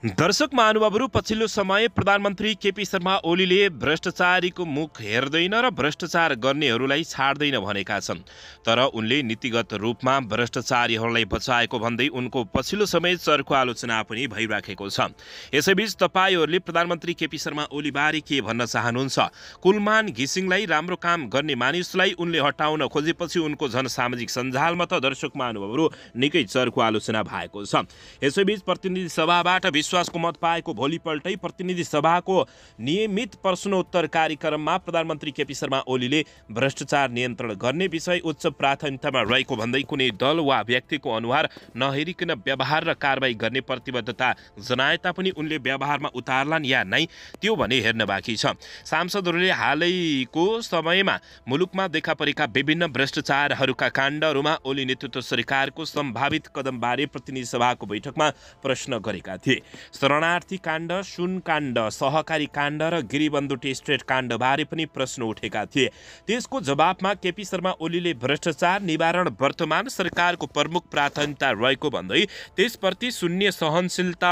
दर्शक महानुभावहरू, पछिल्लो समय प्रधानमन्त्री केपी शर्मा ओलीले भ्रष्टाचारीको मुख हेर्दैन र भ्रष्टाचार गर्नेहरूलाई छाड्दैन भनेका छन्। तर उनले नीतिगत रूपमा भ्रष्टाचारीहरूलाई बचाएको भन्दै उनको पछिल्लो समय चर्को आलोचना पनि भइराखेको छ। यसैबीच तपाईहरूले प्रधानमन्त्री केपी शर्मा ओलीबारे के भन्न चाहनुहुन्छ? कुलमान घिसिङलाई राम्रो काम गर्ने मानिसलाई उनले हटाउन खोजेपछि उनको जनसामाजिक सञ्जालमा त दर्शक महानुभावहरू निकै चर्को आलोचना भएको छ। यसैबीच प्रतिनिधि सभाबाट विश्वासको मत पाएको भोलिपल्टै प्रतिनिधि सभाको नियमित प्रश्नोत्तर कार्यक्रममा प्रधानमन्त्री केपी शर्मा ओलीले भ्रष्टाचार नियन्त्रण गर्ने विषय उच्च प्राथमिकतामा रहेको भन्दै कुनै दल वा व्यक्तिको अनुहार नहेरिकन व्यवहार र कारबाही गर्ने प्रतिबद्धता जनाए तापनि उनले व्यवहारमा उतार्लान् या नै त्यो भने हेर्न बाँकी छ। सांसदहरूले हालैको समयमा मुलुकमा देखा परेका विभिन्न भ्रष्टाचारहरूका काण्डहरूमा ओली नेतृत्व सरकारको सम्भावित कदमबारे प्रतिनिधि सभाको बैठकमा प्रश्न गरेका थिए। शरणार्थी काण्ड, सुन काण्ड, सहकारी काण्ड र गिरिबन्धु टी स्टेट काण्डबारे पनि प्रश्न उठेका थिए। त्यसको जवाफमा केपी शर्मा ओलीले भ्रष्टाचार निवारण वर्तमान सरकारको प्रमुख प्राथमिकता रहेको भन्दै त्यसप्रति शून्य सहनशीलता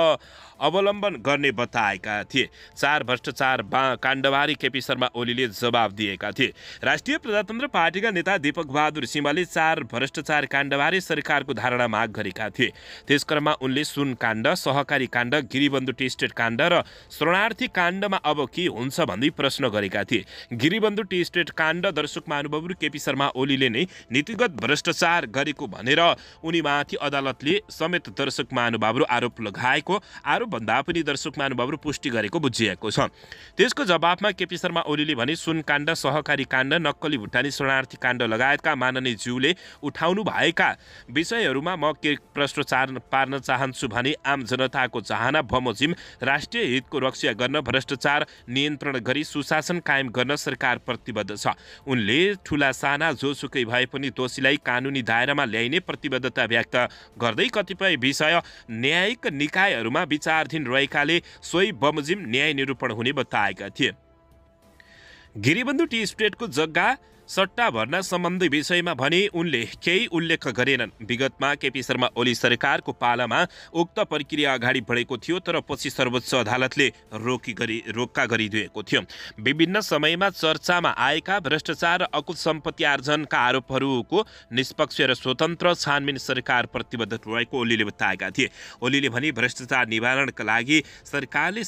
अवलम्बन गर्ने बताएका थिए। 4 भ्रष्टाचार काण्डबारे केपी शर्मा ओलीले जवाब दिएका थिए। राष्ट्रिय प्रजातन्त्र पार्टीका नेता दीपक बहादुर सिंहले 4 भ्रष्टाचार काण्डबारे सरकारको धारणा माग गरेका थिए। त्यसक्रममा उनले सुन काण्ड, सहकारी काण्ड, गिरिबन्धु टी स्टेट काण्ड र शरणार्थी काण्डमा अब के हुन्छ भन्दै प्रश्न गरेका थिए। गिरिबन्धु टी स्टेट काण्ड दर्शक महानुभावहरू, केपी शर्मा ओलीले नै नीतिगत भ्रष्टाचार गरेको भनेर उनीमाथि अदालतले समेत दर्शक महानुभावहरू आरोप लगाएको भन्दा पनि दर्शक महानुभावहरू पुष्टि गरेको बुझिएको छ। त्यसको जवाफमा केपी शर्मा ओलीले भने सुन काण्ड, सहकारी काण्ड, नक्कली भुटानी शरणार्थी काण्ड लगायतका माननीय ज्यूले उठाउनु भएका विषयहरूमा म के प्रश्न पार्न चाहन्छु भने आम जनताको चाहना बमोजिम राष्ट्रिय हितको रक्षा गर्न, भ्रष्टाचार नियन्त्रण गरी सुशासन कायम गर्न सरकार प्रतिबद्ध छ। उनले ठूला साना जोसुकै भए पनि दोषीलाई कानुनी दायरामा ल्याइने प्रतिबद्धता व्यक्त गर्दै कतिपय विषय न्यायिक निकायहरूमा विचाराधीन रहेकाले सोही बमोजिम न्याय निरूपण हुने बताएका थिए। गिरिबन्धु टी स्टेटको जग्गा सट्टा भर्ना सम्बन्धी विषयमा भने उनले केही उल्लेख गरेनन्। विगतमा केपी शर्मा ओली सरकारको पालामा उक्त प्रक्रिया अगाडि बढेको थियो, तर पछि सर्वोच्च अदालतले रोक्का गरिदिएको थियो। विभिन्न समयमा चर्चामा आएका भ्रष्टाचार र अकुत सम्पत्ति आर्जनका आरोपहरूको निष्पक्ष र स्वतन्त्र छानबिन सरकार प्रतिबद्ध रहेको ओलीले बताएका थिए। ओलीले भने भ्रष्टाचार निवारणका लागि सरकारले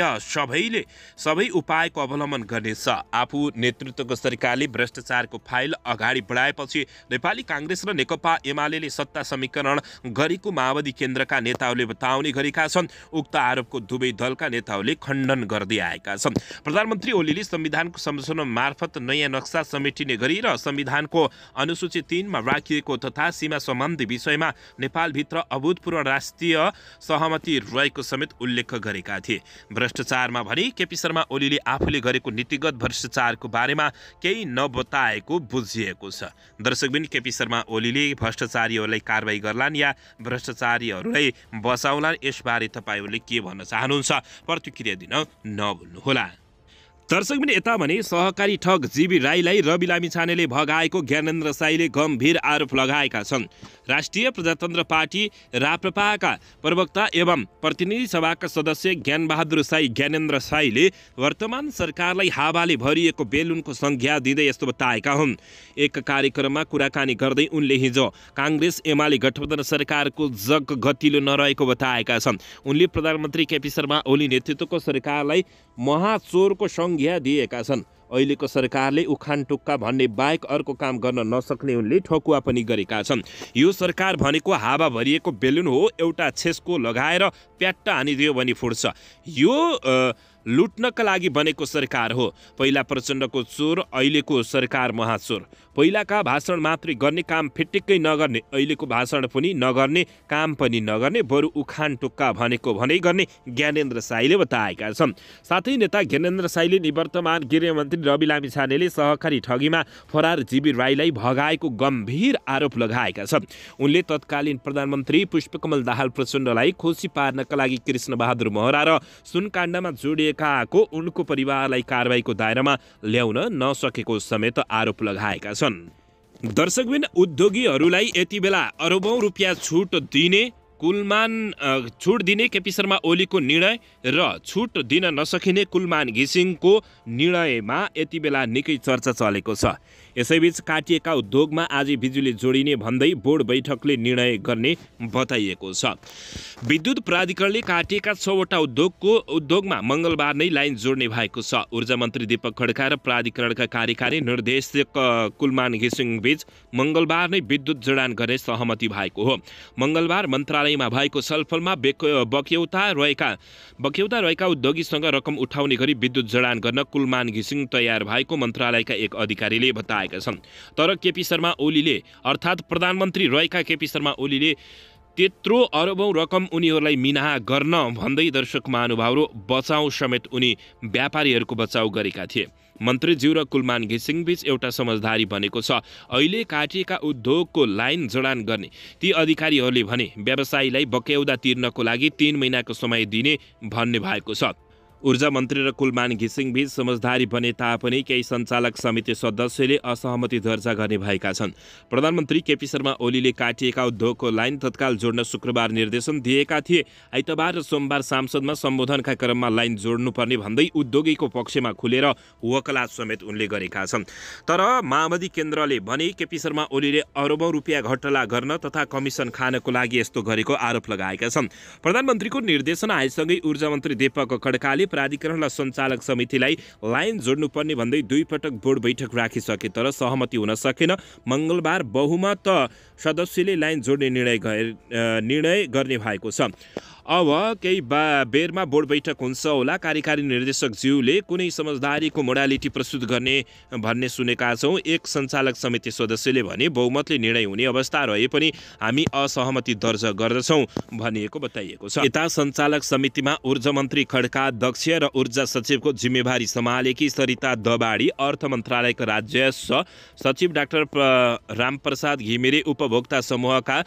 सबै उपायको अवलम्बन गर्नेछ। आफू नेतृत्वको सरकारले भ्रष्टाचारको फाइल अगाडि बढाएपछि नेपाली काङ्ग्रेस र नेकपा एमाले सत्ता समीकरण गरेको माओवादी केन्द्रका नेताहरूले बताउने गरेका छन्। उक्त आरोपको दुवै दलका नेताहरूले खण्डन गर्दै आएका छन्। प्रधानमन्त्री ओलीले संविधानको संशोधन मार्फत नयाँ नक्सा समेटिने गरी र संविधानको अनुसूची 3 मा राखिएको तथा सीमा सम्बन्धी विषयमा नेपालभित्र अभूतपूर्व राष्ट्रिय सहमति रहेको समेत उल्लेख गरेका थिए। भ्रष्टाचारमा भने केपी शर्मा ओलीले आफूले गरेको नीतिगत भ्रष्टाचारको बारेमा केही नबताएको बुझिएको छ। दर्शकबिन, केपी शर्मा ओलीले भ्रष्टाचारीहरूलाई कारबाही गर्लान् या भ्रष्टाचारीहरूलाई बचाउलान्, यसबारे तपाईँहरूले के भन्न चाहनुहुन्छ? प्रतिक्रिया दिन नभुल्नुहोला। दर्शकबिन, यता भने सहकारी ठग जीवी राईलाई रवि लामिछानेले भगाएको ज्ञानेन्द्र साईले गम्भीर आरोप लगाएका छन्। राष्ट्रिय प्रजातन्त्र पार्टी राप्रपाका प्रवक्ता एवं प्रतिनिधि सभाका सदस्य ज्ञानेन्द्र साईले वर्तमान सरकारलाई हावाले भरिएको बेलुनको संज्ञा दिँदै यस्तो बताएका हुन्। एक कार्यक्रममा कुराकानी गर्दै उनले हिजो काङ्ग्रेस एमाले गठबन्धन सरकारको जग गतिलो नरहेको बताएका छन्। उनले प्रधानमन्त्री केपी शर्मा ओली नेतृत्वको सरकारलाई महाचोरको संज्ञा दिएका छन्। अहिलेको सरकारले उखान टुक्का भन्ने बाहेक अर्को काम गर्न नसक्ने उनले ठकुवा पनि गरेका छन्। यो सरकार भनेको हावा भरिएको बेलुन हो, एउटा छेस्को लगाएर प्याट्ट हानिदियो भने फुट्छ। यो लुट्नका लागि बनेको सरकार हो। पहिला प्रचण्डको चोर, अहिलेको सरकार महाचोर। पहिलाका भाषण मात्रै गर्ने, काम फिटिक्कै नगर्ने, अहिलेको भाषण पनि नगर्ने, काम पनि नगर्ने, बरु उखान टुक्का भनेको भनै गर्ने ज्ञानेन्द्र साईले बताएका छन्। साथै नेता ज्ञानेन्द्र साईले निवर्तमान गृहमन्त्री रवि लामिछानेले सहकारी ठगीमा फरार जीवी राईलाई भगाएको गम्भीर आरोप लगाएका छन्। उनले तत्कालीन प्रधानमन्त्री पुष्पकमल दाहाल प्रचण्डलाई खुसी पार्नका लागि कृष्ण बहादुर महरा र सुनकाण्डमा जोडिएकाको उनको परिवारलाई कारबाहीको दायरामा ल्याउन नसकेको समेत आरोप लगाएका छन्। दर्शकबिन, उद्योगीहरूलाई यति बेला अरबौं रुपियाँ छुट दिने कुलमान छुट दिने केपी शर्मा ओलीको निर्णय र छुट दिन नसकिने कुलमान घिसिङको निर्णयमा यति बेला निकै चर्चा चलेको छ। यसैबीच काटिएका उद्योगमा आज बिजुली जोडिने भन्दै बोर्ड बैठकले निर्णय गर्ने बताइएको छ। विद्युत प्राधिकरणले काटिएका 6वटा उद्योगमा मङ्गलबार नै लाइन जोड्ने भएको छ। ऊर्जा मन्त्री दीपक खड्का र प्राधिकरणका कार्यकारी निर्देशक कुलमान घिसिङ बीच मङ्गलबार नै विद्युत जडान गर्ने सहमति भएको हो। मङ्गलबार मन्त्रालयमा भएको छलफलमा बक्यौता रहेका उद्योगीसँग रकम उठाउने गरी विद्युत जडान गर्न कुलमान घिसिङ तयार भएको मन्त्रालयका एक अधिकारीले बताएका छन्। तर केपी शर्मा ओलीले अर्थात् प्रधानमन्त्री रहेका केपी शर्मा ओलीले त्यत्रो अरबौं रकम उनीहरूलाई मिनाहा गर्न भन्दै दर्शक महानुभावहरू बचाउ समेत उनी व्यापारीहरूको बचाउ गरेका थिए। मन्त्रीज्यू र कुलमान घिसिङ बीच एउटा समझदारी बनेको छ। अहिले काटिएका उद्योगको लाइन जडान गर्ने ती अधिकारीहरूले भने व्यवसायीलाई बक्यौदा तिर्नको लागि 3 महिनाको समय दिने भन्ने भएको छ। ऊर्जा मन्त्री र कुलमान घिसिङ बीच समझदारी बने तापनि केही सञ्चालक समिति सदस्यले असहमति दर्ता गर्ने भएका छन्। प्रधानमन्त्री केपी शर्मा ओलीले काटिएका उद्योगको लाइन तत्काल जोड्न शुक्रबार निर्देशन दिएका थिए। आइतबार र सोमबार संसदमा सम्बोधनका क्रममा लाइन जोड्नुपर्ने भन्दै उद्योगीको पक्षमा खुलेर वकालत समेत उनले गरेका छन्। तर माओवादी केन्द्रले भने केपी शर्मा ओलीले अरबौं रुपियाँ घोटाला गर्न तथा कमिसन खानको लागि यस्तो गरेको आरोप लगाएका छन्। प्रधानमन्त्रीको निर्देशन आएसँगै ऊर्जा मन्त्री दीपक खड्काले प्राधिकरण र सञ्चालक समितिलाई लाइन जोड्नुपर्ने भन्दै 2 पटक बोर्ड बैठक राखिसके तर सहमति हुन सकेन। मङ्गलबार बहुमत सदस्यले लाइन जोड्ने निर्णय गर्ने भएको छ। अब केही बेरमा बोर्ड बैठक हुन्छ होला। कार्यकारी निर्देशक ज्यूले कुनै समझदारीको मोडालिटी प्रस्तुत गर्ने भन्ने सुनेका छौँ। एक सञ्चालक समिति सदस्यले भने बहुमतले निर्णय हुने अवस्था रहे पनि हामी असहमति दर्ज गर्दछौँ भनिएको बताइएको छ। यता सञ्चालक समितिमा ऊर्जा मन्त्री खड्का अध्यक्ष र ऊर्जा सचिवको जिम्मेवारी सम्हालेकी सरिता दबाडी, अर्थ मन्त्रालयका राज्य सचिव डाक्टर रामप्रसाद घिमिरे, उपभोक्ता समूहका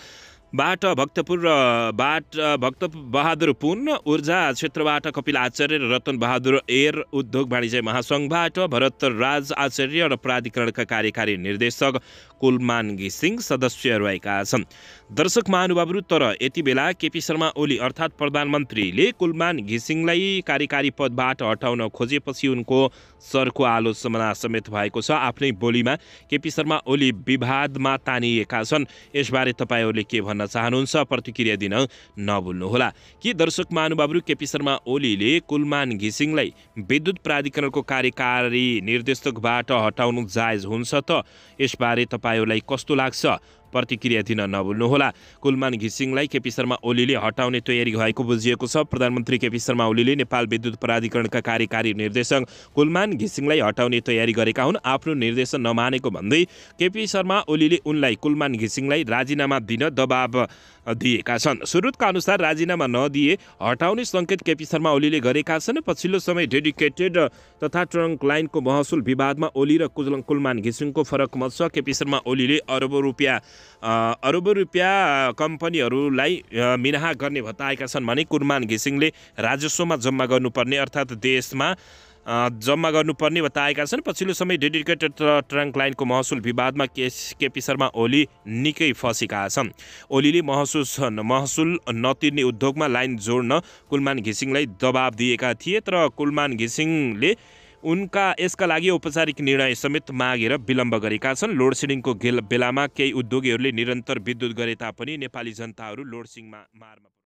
भक्तबहादुर पुन, ऊर्जा क्षेत्रबाट कपिल आचार्य र रतन बहादुर एर, उद्योग वाणिज्य महासङ्घबाट भरत राज आचार्य र प्राधिकरणका कार्यकारी निर्देशक कुलमान घिसिङ सदस्य रहेका छन्। दर्शक महानुभावहरू, तर यति बेला केपी शर्मा ओली अर्थात् प्रधानमन्त्रीले कुलमान घिसिङलाई कार्यकारी पदबाट हटाउन खोजेपछि उनको सरको आलोचना समेत भएको छ। आफ्नै बोलीमा केपी शर्मा ओली विवादमा तानिएका छन्। यसबारे तपाईँहरूले के भन्न चाहनुहुन्छ? प्रतिक्रिया दिन नभुल्नुहोला। के दर्शक महानुभावहरू, केपी शर्मा ओलीले कुलमान घिसिङलाई विद्युत प्राधिकरणको कार्यकारी निर्देशकबाट हटाउनु जायज हुन्छ त? यसबारे तपाईँहरूलाई कस्तो लाग्छ? प्रतिक्रिया दिन नभुल्नुहोला। कुलमान घिसिङलाई केपी शर्मा ओलीले हटाउने तयारी भएको बुझिएको छ। प्रधानमन्त्री केपी शर्मा ओलीले नेपाल विद्युत प्राधिकरणका कार्यकारी निर्देशक कुलमान घिसिङलाई हटाउने तयारी गरेका हुन्। आफ्नो निर्देशन नमानेको भन्दै केपी शर्मा ओलीले उनलाई कुलमान घिसिङलाई राजीनामा दिन दबाब दिएका छन्। सुरुतका अनुसार राजीनामा नदिए हटाउने सङ्केत केपी शर्मा ओलीले गरेका छन्। पछिल्लो समय डेडिकेटेड तथा ट्रङ्क लाइनको महसुल विवादमा ओली र कुलमान घिसिङको फरक मत छ। केपी शर्मा ओलीले अरबौं रुपियाँ कम्पनीहरूलाई मिनाहा गर्ने बताएका छन् भने कुलमान घिसिङले राजस्वमा जम्मा गर्नुपर्ने अर्थात् देशमा जम्मा गर्नुपर्ने बताएका छन्। पछिल्लो समय डेडिकेटेड ट्रङ्क लाइनको महसुल विवादमा केपी शर्मा ओली निकै फँसेका छन्। ओलीले महसुल नतिर्ने उद्योगमा लाइन जोड्न कुलमान घिसिङलाई दबाब दिएका थिए, तर कुलमान घिसिङले उनका यसका लागि औपचारिक निर्णय समेत मागेर विलम्ब गरेका छन्। लोडसेडिङको बेलामा केही उद्योगीहरूले निरन्तर विद्युत गरे तापनि नेपाली जनताहरू लोडसेडिङमा मारमा